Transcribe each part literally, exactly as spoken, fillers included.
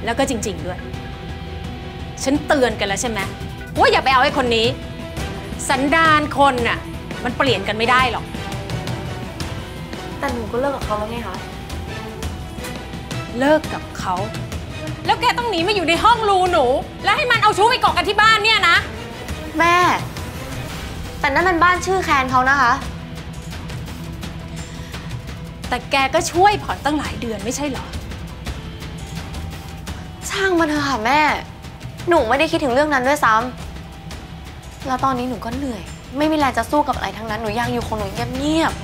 แล้วก็จริงๆด้วยฉันเตือนกันแล้วใช่ไหมว่าอย่าไปเอาไอ้คนนี้สันดานคนน่ะมันเปลี่ยนกันไม่ได้หรอกแต่หนูก็เลิกกับเขาแล้วไงคะเลิกกับเขาแล้วแกต้องหนีมาอยู่ในห้องรูหนูแล้วให้มันเอาชู้ไปเกาะกันที่บ้านเนี่ยนะแม่แต่นั่นมันบ้านชื่อแคนเขานะคะแต่แกก็ช่วยผ่อนตั้งหลายเดือนไม่ใช่เหรอช่างมันเถอะค่ะแม่หนูไม่ได้คิดถึงเรื่องนั้นด้วยซ้ำแล้วตอนนี้หนูก็เหนื่อยไม่มีแรงจะสู้กับอะไรทั้งนั้นหนูอยากอยู่ของหนูเงียบ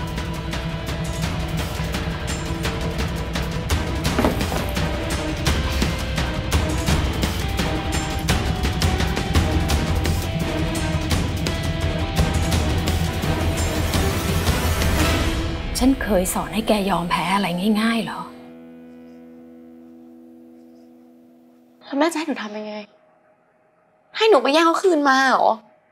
ๆฉันเคยสอนให้แกยอมแพ้อะไรง่ายๆเหรอแล้วแม่จะให้หนูทำยังไงให้หนูไปแย่งเขาคืนมาเหรอ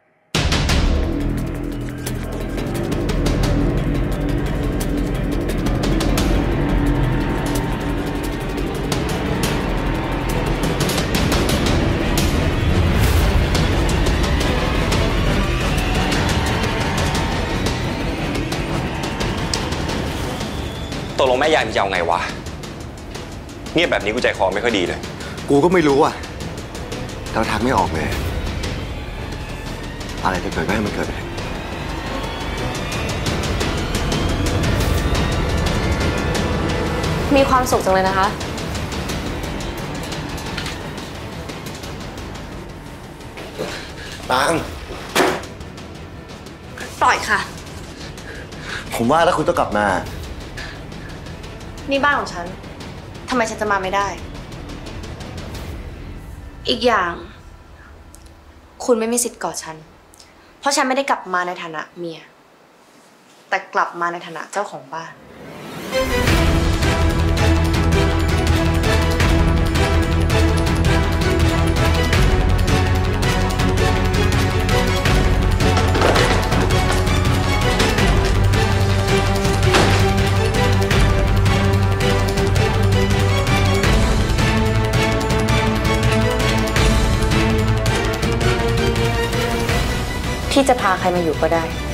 ตกลงแม่ยายมันจะเอาไงวะเงียบแบบนี้กูใจคอไม่ค่อยดีเลยกูก็ไม่รู้อ่ะเราทักไม่ออกเลยอะไรจะเกิดก็ให้มันเกิดไปมีความสุขจังเลยนะคะตังปล่อยค่ะผมว่าแล้วคุณต้องกลับมานี่บ้านของฉันทำไมฉันจะมาไม่ได้อีกอย่างคุณไม่มีสิทธิ์กอดฉันเพราะฉันไม่ได้กลับมาในฐานะเมียแต่กลับมาในฐานะเจ้าของบ้านที่จะพาใครมาอยู่ก็ได้